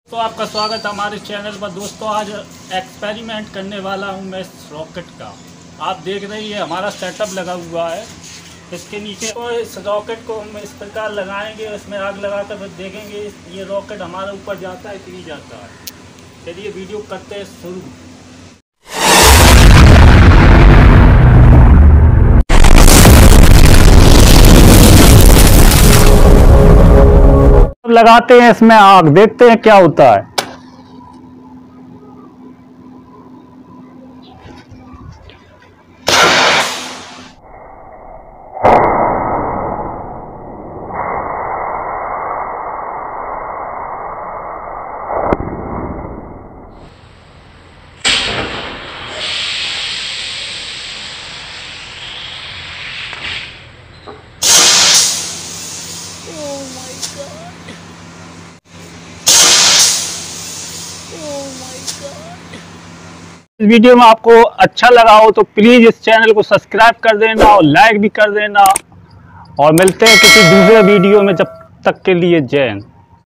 तो आपका स्वागत है हमारे चैनल पर। दोस्तों आज एक्सपेरिमेंट करने वाला हूं मैं इस रॉकेट का। आप देख रही है हमारा सेटअप लगा हुआ है। इसके नीचे तो इस रॉकेट को हम इस प्रकार लगाएंगे, इसमें आग लगाकर फिर देखेंगे ये रॉकेट हमारे ऊपर जाता है कि नहीं जाता है। चलिए वीडियो करते हैं शुरू। लगाते हैं इसमें आग, देखते हैं क्या होता है। इस वीडियो में आपको अच्छा लगा हो तो प्लीज़ इस चैनल को सब्सक्राइब कर देना और लाइक भी कर देना। और मिलते हैं किसी दूसरे वीडियो में, जब तक के लिए जय हिंद।